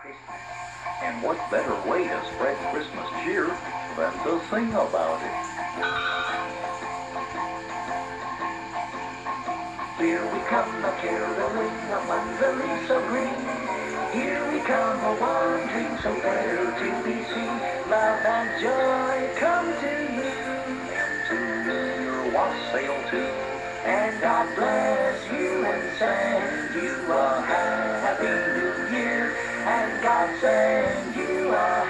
And what better way to spread Christmas cheer than to sing about it? Here we come a-caroling among the leaves so green. Here we come a-wandering so fair to be seen. Love and joy come to you, And to me your wassail too. and God bless you and send you a happy new year, and God send you a